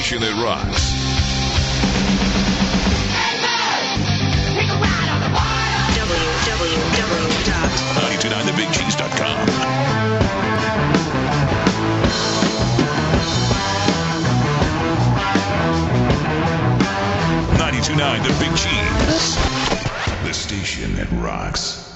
station that rocks. www.929thebigcheese.com. 92.9 The Big Cheese. The station that rocks.